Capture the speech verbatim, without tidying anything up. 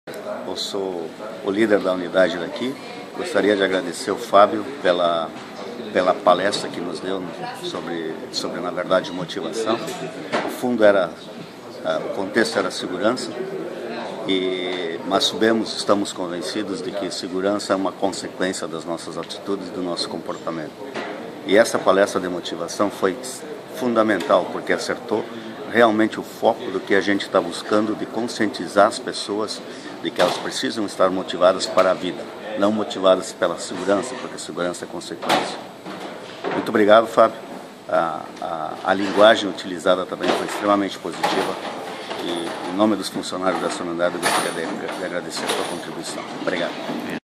Eu sou o líder da unidade daqui. Gostaria de agradecer o Fábio pela, pela palestra que nos deu sobre, sobre, na verdade, motivação. O fundo era, o contexto era segurança, e, mas sabemos, estamos convencidos de que segurança é uma consequência das nossas atitudes e do nosso comportamento. E essa palestra de motivação foi fundamental, porque acertou realmente o foco do que a gente está buscando, de conscientizar as pessoas de que elas precisam estar motivadas para a vida, não motivadas pela segurança, porque segurança é consequência. Muito obrigado, Fábio. A, a, a linguagem utilizada também foi extremamente positiva, e em nome dos funcionários dessa unidade eu gostaria de, de agradecer a sua contribuição. Obrigado.